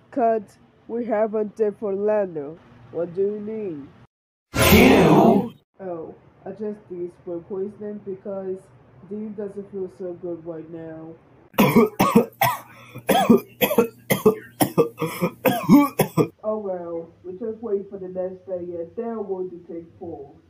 Cut, we haven't did for Lando. What do you mean? Oh, I just did for poisoning because Dean doesn't feel so good right now. Oh well, we just wait for the next day and then we'll take 4.